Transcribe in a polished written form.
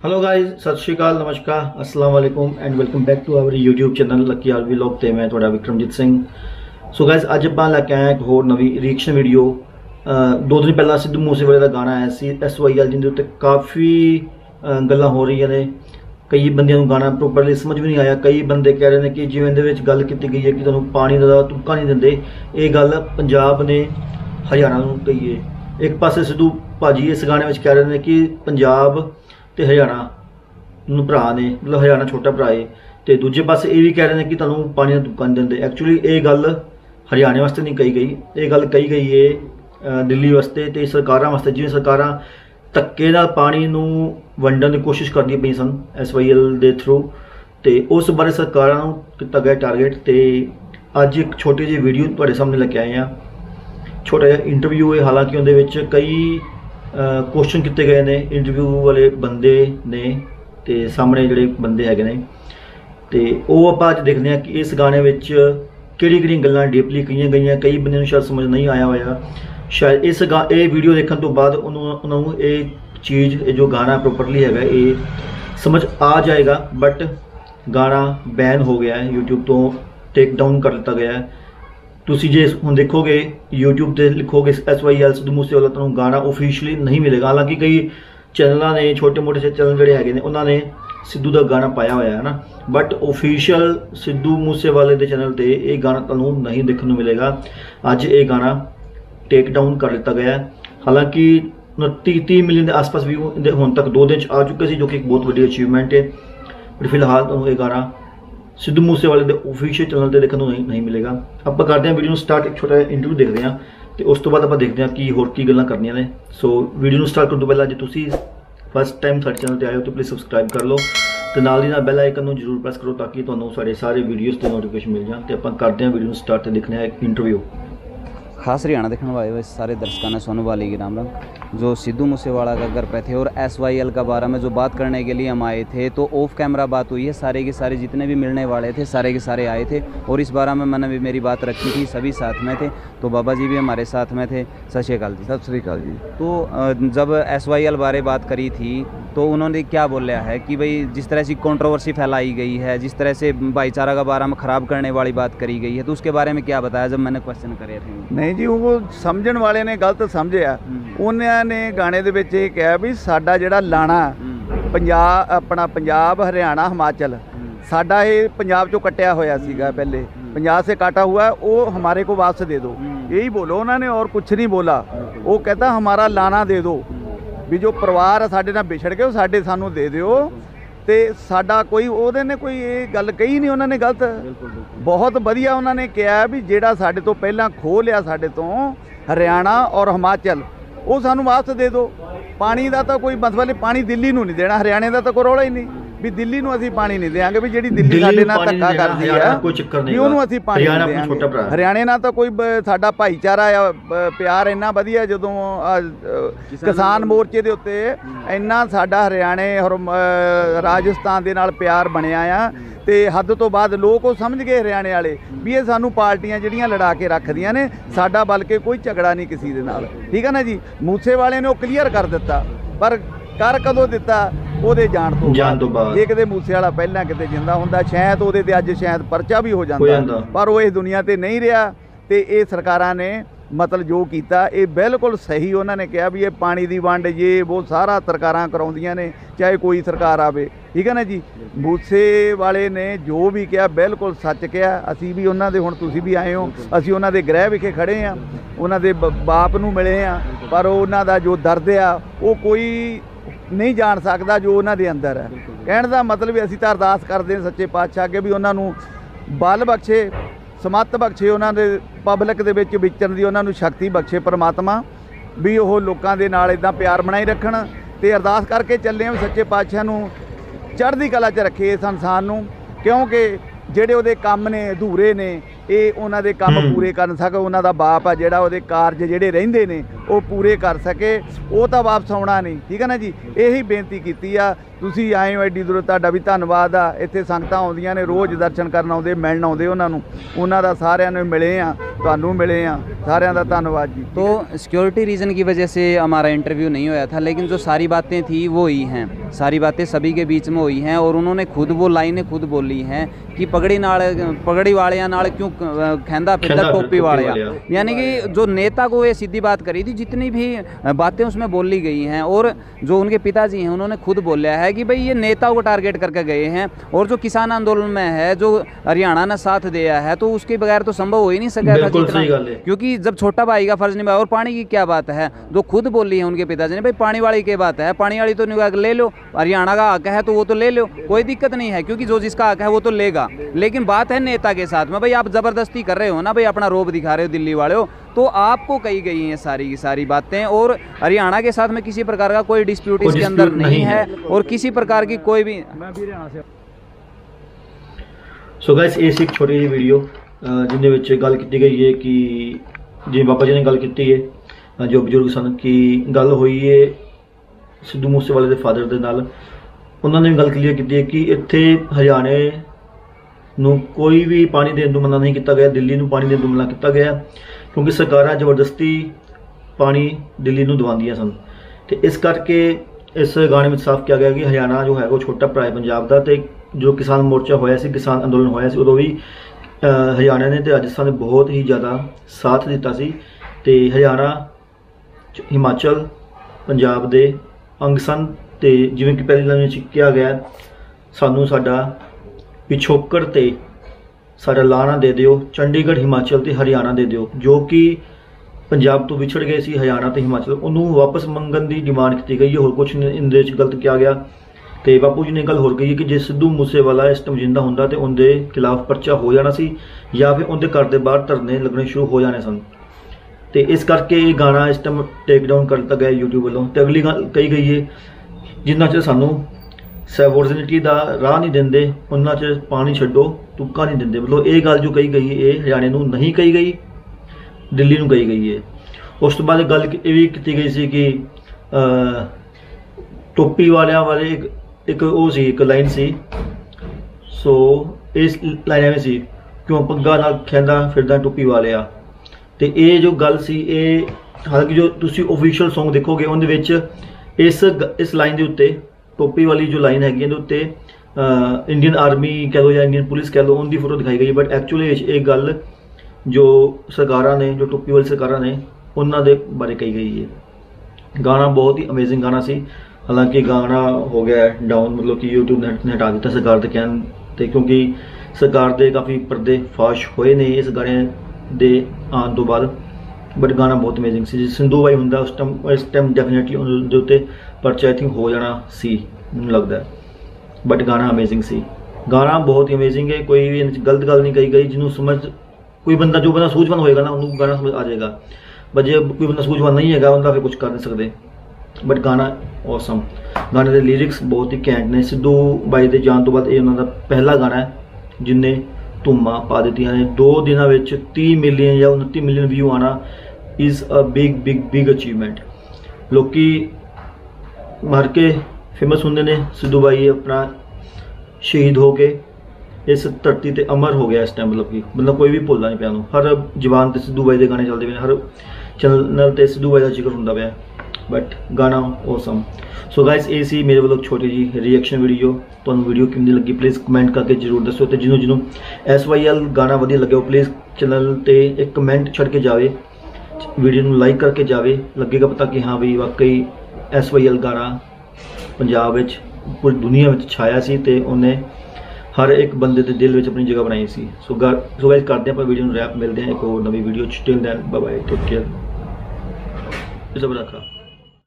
Hello guys, सत श्री अकाल, नमस्कार, अस्सलाम वालेकुम and welcome back to our YouTube channel Lucky RV vlog ते मैं थोड़ा विक्रमजीत सिंह। सो गाइस, अज ਆਪਾਂ ਲੈ ਕੇ ਆਏ ਇੱਕ ਹੋਰ ਨਵੀਂ ਰਿਐਕਸ਼ਨ ਵੀਡੀਓ। दो दिन पहला सिद्धू मूसेवाले ਦਾ ਗਾਣਾ ਆਇਆ ਸੀ SYL, ਜਿਹਦੇ ਉੱਤੇ ਕਾਫੀ ਗੱਲਾਂ ਹੋ ਰਹੀਆਂ ਨੇ। ਕਈ ਬੰਦਿਆਂ ਨੂੰ ਗਾਣਾ ਪ੍ਰੋਪਰਲੀ ਸਮਝ ਵੀ ਨਹੀਂ ਆਇਆ। ਕਈ ਬੰਦੇ ਕਹਿ ਰਹੇ ਨੇ ਕਿ ਜਿਵੇਂ ਇਹਦੇ ਵਿੱਚ ਗੱਲ ਕੀਤੀ ਗਈ ਹੈ ਕਿ ਤੁਹਾਨੂੰ ਪਾਣੀ ਦਾ ਤੁਪਕਾ ਨਹੀਂ ਦਿੰਦੇ। ਇਹ ਗੱਲ ਪੰਜਾਬ ਨੇ ਹਰਿਆਣਾ ਨੂੰ ਕਹੀ ਹੈ। ਇੱਕ ਪਾਸੇ ਸਿੱਧੂ ਭਾਜੀ ਇਸ ਗਾਣੇ ਵਿੱਚ ਕਹਿ ਰਹੇ ਨੇ ਕਿ ਪੰਜਾਬ ਤੇ ਹਰਿਆਣਾ ਨੂੰ ਭਰਾ ਨੇ, मतलब हरियाणा छोटा भरा है। तो दूजे पासे ये भी कह रहे हैं कि तुहानू पानी का तुपका नहीं देंगे। एक्चुअली ये गल हरियाणे वास्ते नहीं कही गई, ये गल कही गई है दिल्ली वास्ते ते सरकारां वास्ते। जिवें सरकारां धक्के नाल पानी नूं वंडण दी कोशिश करदी पई सन SYL दे थ्रू, तो उस बारे सरकारां नूं किता गया टारगेट। तो अज एक छोटी जी वीडियो तुहाडे सामने लेके आए हैं। छोटा जिहा इंटरव्यू है, हालांकि उहदे विच कई क्वेश्चन किए गए ने इंटरव्यू वाले बंदे ने ते सामने जोड़े बंदे है ने। तो वो आप अज देखते हैं कि इस गाने में कि गल्लां डीपली कही गई। कई बंदे शायद समझ नहीं आया होया। शायद इस ये वीडियो देखने तो बाद उन्होंने ये चीज़ जो गाना प्रॉपरली है ये समझ आ जाएगा। बट गाना बैन हो गया है, यूट्यूब तो टेक डाउन कर दिता गया है। तुसी जे हुण देखोगे यूट्यूब ते लिखोगे SYL सिद्धू मूसेवाला, तुहानूं गाना ऑफिशियली नहीं मिलेगा। हालांकि कई चैनलों ने, छोटे मोटे से चैनल जोड़े है उन्होंने सिद्धू का गाना पाया हुआ है ना, बट ऑफिशियल सिद्धू मूसेवाले के चैनल पर यह गाना तुहानूं नहीं देखने को मिलेगा। अज ये गाना टेक डाउन कर दिता गया है। हालांकि 29-30 मिलियन के आसपास व्यू हुण तक 2 दिन आ चुके थे, जो कि एक बहुत वड्डी अचीवमेंट है। बट फिलहाल तुहानूं ये गाना सिद्धू मूसेवाले के ऑफिशियल चैनल पर देखने को नहीं मिलेगा। आप करते हैं वीडियो स्टार्ट, एक छोटा इंटरव्यू देखते हैं तो उस तो बाद आप देखते हैं कि होर की गल्लां करनियां ने। सो वीडियो स्टार्ट करने तो पहले जो तुसी फस्ट टाइम साडे चैनल पर आए हो तो प्लीज़ सबसक्राइब कर लो, तो नाल दी नाल बैल आइकन नूं जरूर प्रेस करो ताकि तुहानूं साडे सारे वीडियोज़ के नोटिफिकेशन मिल जाए। तो आप करते हैं वीडियो स्टार्ट, देखने हैं एक इंटरव्यू। खास हरियाणा देखने वाले सारे दर्शकों ने सोनू वाली की राम राम। जो सिद्धू मूसेवाला का घर पे थे और SYL का बारे में जो बात करने के लिए हम आए थे, तो ऑफ कैमरा बात हुई है। सारे के सारे जितने भी मिलने वाले थे सारे के सारे आए थे और इस बारे में मैंने भी मेरी बात रखी थी, सभी साथ में थे। तो बाबा जी भी हमारे साथ में थे। सत श्री अकाल जी। सत श्री अकाल जी। तो जब SYL बारे बात करी थी तो उन्होंने क्या बोला है कि भाई जिस तरह से कंट्रोवर्सी फैलाई गई है, जिस तरह से भाईचारा का बारे में ख़राब करने वाली बात करी गई है, तो उसके बारे में क्या बताया जब मैंने क्वेश्चन करे थे? नहीं जी, वो समझण वाले ने गलत समझिया। उन्होंने गाने दे विच ये कहा भी साडा जिहड़ा लाणा पंजाब, अपना पंजाब हरियाणा हिमाचल, साडा ये पंजाब चों कट्टिया होया सीगा, पहले पंजाब से काटा हुआ है, वो हमारे को वापस दे दो। यही बोलो उन्होंने और कुछ नहीं बोला। वो कहता हमारा लाना दे दो, भी जो परिवार साडे नाल विछड़ गए साडे सानू दे दिओ। तो साडा कोई उहदे ने कोई ये गल कही नहीं उन्होंने गलत। बहुत वधिया उन्होंने कहा भी जिहड़ा साडे तो पहलां खो लिया साडे तो हरियाणा और हिमाचल, वो सानू वापस दे दो। पानी का तो कोई मतलब पानी दिल्ली नूं नहीं देना, हरियाणे का तो कोई रौला ही नहीं भी दिल्ली नूं असीं पानी नहीं देंगे। भी जिहड़ी दिल्ली साडे नाल धक्का करदी है भी उहनूं असीं पानी नहीं देंगे। हरियाणे नाल तो कोई साडा भाईचारा आ प्यार इन्ना वधिया। जदों किसान मोर्चे दे उत्ते इन्ना साडा हरियाणे और राजस्थान दे नाल प्यार बनिया आ, तो हद तो बाद लोग वो समझ गए हरियाणे वाले भी ये सानू पार्टियां जिहड़ियां लड़ा के रखदियां ने, साडा बल्कि कोई झगड़ा नहीं किसी दे नाल। ठीक है ना जी। मूसेवाले ने वो क्लीयर कर दिता, पर कर कदों दिता ਉਹਦੇ ਜਾਣ ਤੋਂ ਬਾਅਦ। ਜੇ ਕਿਤੇ ਮੂਸੇ ਵਾਲਾ ਪਹਿਲਾਂ ਕਿਤੇ ਜਿੰਦਾ ਹੁੰਦਾ ਸ਼ਾਇਦ ਉਹਦੇ ਤੇ ਅੱਜ ਸ਼ਾਇਦ ਪਰਚਾ ਵੀ ਹੋ ਜਾਂਦਾ, ਪਰ ਉਹ ਇਸ ਦੁਨੀਆ ਤੇ ਨਹੀਂ ਰਿਹਾ। ਤੇ ਇਹ ਸਰਕਾਰਾਂ ਨੇ मतलब जो किया ये बिल्कुल सही। उन्होंने कहा भी ये पानी की वंड ये वो सारा सरकारां कराउंदियां ने, चाहे कोई सरकार आवे। ठीक है ना जी। मूसे वाले ने जो भी कहा बिल्कुल सच कहा। असी भी उन्होंने हुण तुसी भी आए हो, असी उन्होंने गृह विखे खड़े हाँ, उन्होंने बाप नूं मिले हाँ, पर उन्हों का जो दर्द आ वो कोई नहीं जान सकता जो उन्होंने अंदर है। कहने का मतलब असी तो अरदास करते हैं सच्चे पातशाह के भी उन्होंने बल बख्शे, समत बख्शे, उन्होंने पब्लिक दे विच विचरण दी उन्होंने शक्ति बख्शे परमात्मा, भी वो लोगों के नाल इदां प्यार बनाई रखण। ते अरदास करके चले हैं सच्चे पातशाह नूं चढ़दी कला च रखे इस इंसान नूं, क्योंकि ਜਿਹੜੇ ਉਹਦੇ ਕੰਮ ਨੇ ਅਧੂਰੇ ਨੇ, ਇਹ ਉਹਨਾਂ ਦੇ ਕੰਮ ਪੂਰੇ ਕਰ ਸਕੇ। ਉਹਨਾਂ ਦਾ ਬਾਪ ਆ ਜਿਹੜਾ ਉਹਦੇ ਕਾਰਜ ਜਿਹੜੇ ਰਹਿੰਦੇ ਨੇ ਉਹ ਪੂਰੇ ਕਰ ਸਕੇ, ਉਹ ਤਾਂ ਵਾਪਸ ਆਉਣਾ ਨਹੀਂ। ਠੀਕ ਹੈ ਨਾ ਜੀ, ਇਹੀ ਬੇਨਤੀ ਕੀਤੀ ਆ। ਤੁਸੀਂ ਆਏ ਹੋ ਐਡੀ ਦੂਰੋਂ, ਤੁਹਾਡਾ ਵੀ ਧੰਨਵਾਦ ਆ। ਇੱਥੇ ਸੰਗਤਾਂ ਆਉਂਦੀਆਂ ਨੇ, ਰੋਜ਼ ਦਰਸ਼ਨ ਕਰਨ ਆਉਂਦੇ, ਮਿਲਣ ਆਉਂਦੇ ਉਹਨਾਂ ਨੂੰ, ਉਹਨਾਂ ਦਾ ਸਾਰਿਆਂ ਨੂੰ ਮਿਲੇ ਆ, ਤੁਹਾਨੂੰ ਮਿਲੇ ਆ, ਸਾਰਿਆਂ ਦਾ धन्यवाद जी। तो सिक्योरिटी रीज़न की वजह से हमारा इंटरव्यू नहीं होया था, लेकिन जो सारी बातें थी वो ही हैं, सारी बातें सभी के बीच में हुई हैं। और उन्होंने खुद वो लाइनें खुद बोली हैं कि पगड़ी वालिया नाल क्यों खेंदा फिरदा टोपी वालिया, यानी कि जो नेता को ये सीधी बात करी थी। जितनी भी बातें उसमें बोली गई हैं, और जो उनके पिताजी हैं उन्होंने खुद बोला है कि भाई ये नेताओं को टारगेट करके गए हैं। और जो किसान आंदोलन में है, जो हरियाणा ने साथ दिया है, तो उसके बगैर तो संभव हो ही नहीं सका था, क्योंकि जब छोटा भाई का फर्ज निभाया। और पानी की क्या बात है, जो खुद बोली है उनके पिताजी ने, भाई पानी वाली की बात है, पानी वाली तो नहीं, ले लो, हरियाणा का हक है तो वो तो ले लो, कोई दिक्कत नहीं है, क्योंकि जो जिसका हक है वो तो लेगा। लेकिन बात है नेता के साथ में, भाई आप ज़बरदस्ती कर रहे हो ना, भाई अपना रोब दिखा रहे हो दिल्ली वाले हो, तो आपको कही गई हैं सारी की सारी बातें। और हरियाणा के साथ में किसी प्रकार का कोई डिस्प्यूट इसके अंदर नहीं है, और किसी प्रकार की कोई भी। सो गाइस, ये एक छोटी जी वीडियो जिन्हें विच गल की गई है कि जिवें बाबा जी ने गल की है, जो बजुर्ग सन की गल हुई है सिद्धू मूसेवाले के फादर के नाल, उन्होंने गल क्लीयर की है कि इत्थे हरियाणे नूं कोई भी पानी देने को मना नहीं किया गया, दिल्ली नूं पानी देने को मना किया गया, क्योंकि सरकारां जबरदस्ती पानी दिल्ली नूं दवांदियां सन। तो इस करके इस गाने में साफ किया गया कि हरियाणा जो है वो छोटा भरा है पंजाब का। तो जो किसान मोर्चा होया सी, किसान अंदोलन होया सी, उदों भी हरियाणा ने तो राजस्थान ने बहुत ही ज़्यादा साथ दिता सी। ते हरियाणा हिमाचल पंजाब दे अंग सन। ते जिवें कि पहली लाइन कहा गया, सानू साडा पिछोकड़ ते साडा लाना दे दिओ, चंडीगढ़ हिमाचल ते हरियाणा दे दिओ, जो कि पंजाब तो विछड़ गए सी हरियाणा ते हिमाचल, उन्होंने वापस मंगन की डिमांड की गई है। होर कुछ इहदे च गलत किया गया। तो बापू जी ने गल होर कही है कि जे सिद्धू मूसेवाला इस टाइम जिंदा होंदा तो उनके खिलाफ पर्चा हो जाना सी, या फिर उनके घर के बाहर धरने लगने शुरू हो जाने सन। तो इस करके ये गाना इस टाइम टेक डाउन कर दिता गया यूट्यूब वालों। तो अगली गल कही गई है, जिन्ना चਿਰ सानू सैवोर्जिनिटी का राह नहीं देंगे उन्ना चਿਰ पानी छड्डो तुक्का नहीं देंगे। मतलब ये गल जो कही गई है, ये हरियाणे नूं नहीं कही गई, दिल्ली नूं कही गई है। उस तो बाद गल ये भी की गई सी कि टोपी वालियां वाले एक वो सी, एक लाइन सी। सो इस लाइन एवं सी, क्यों पग्गा नाल खैंदा फिरदा टोपी वालिया। तो ये जो गल सी, ये हालांकि जो तुसी ऑफिशियल सॉन्ग देखोगे उनदे विच इस लाइन के उत्ते, टोपी वाली जो लाइन हैगी इहदे उत्ते इंडियन आर्मी कह लो या इंडियन पुलिस कह लो, उनकी फोटो दिखाई गई। बट एक्चुअली ये गल जो सरकारां ने, जो टोपी वाली सरकारां ने, उन्हां दे बारे कही गई है। गाना बहुत ही अमेजिंग गाना सी। हालांकि गाना हो गया डाउन, मतलब कि यूट्यूब ने हटा दिता सरकार के कहन ते, क्योंकि सरकार के काफ़ी पर्दे फाश होए ने इस गाने दे आने तो बाद। बट गाना बहुत अमेजिंग सी। सिद्धू भाई हुंदा उस टाइम डेफिनेटली उनके उत्ते परचा आई थिंक हो जाना सी, मैनूं लगदा है। बट गाना अमेजिंग सी, गाना बहुत ही अमेजिंग है। कोई भी गलत गल नहीं कही गई, जिन्हों समझ कोई बंदा, जो बंदा सूझवान होएगा ना उन्होंने गाना समझ आ जाएगा। बट जो कोई बंदा सूझवान नहीं है उनका फिर कुछ कर नहीं सकते। बट गाना औसम, गाने के लिरिक्स बहुत ही घैंट ने। सिद्धू बाई के जान तो बाद ये उन्होंने पहला गाना है जिन्हें धूमा पा दी ने। 2 दिनों में 30 मिलियन या 29 मिलियन व्यू आना is a big big big achievement. लोकी मर के फेमस होंगे ने, सिद्धू बाई अपना शहीद हो के इस धरती ते अमर हो गया इस टाइम। मतलब कोई भी भुलदा नहीं पिया, हर जवान ते सिद्धू बाई के गाने चलते पे, हर चैनल ते सिद्धू बाई का जिक्र होंदा पिया। बट गाना ऑसम। सो गाइस, ये सी मेरे वालों छोटी जी रिएक्शन वीडियो। तो वीडियो कितनी लगी प्लीज़ कमेंट करके जरूर दसो। तो जिन्हों SYL गाना वधिया लगे प्लीज़ चैनल ते एक कमेंट छड़ के जावे, वीडियो में लाइक करके जावे, लगेगा पता कि हाँ भी वाकई SYL गाना पंजाब विच पूरी दुनिया में छाया सी, ते उन्हें हर एक बंदे के दिल में अपनी जगह बनाई सी। सो गाइस, करते हैं वीडियो में रैप, मिलते हैं एक और नवी video. Till then bye bye, take care, सब रखा।